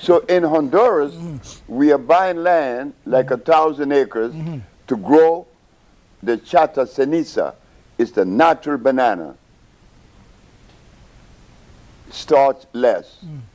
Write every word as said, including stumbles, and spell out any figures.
So in Honduras, Mm. we are buying land like a thousand acres Mhm. to grow the chata ceniza. It's the natural banana. Starchless. Mm.